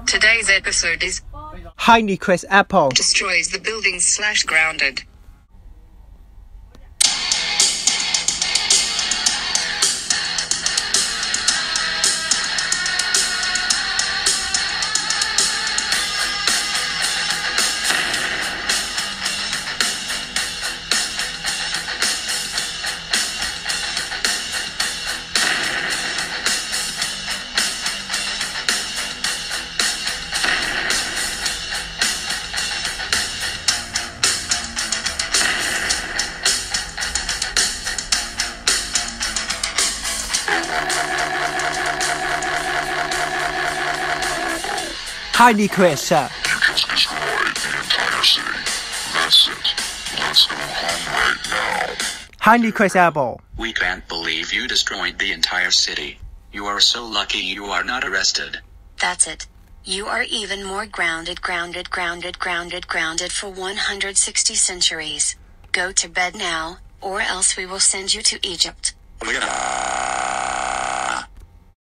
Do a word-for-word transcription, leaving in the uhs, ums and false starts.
Today's episode is Honeycrisp apple. destroys the buildings slash grounded. Honeycrisp. You just destroyed the entire city. That's it. Let's go home right now. Honeycrisp apple. We can't believe you destroyed the entire city. You are so lucky you are not arrested. That's it. You are even more grounded, grounded, grounded, grounded, grounded for one hundred sixty centuries. Go to bed now, or else we will send you to Egypt.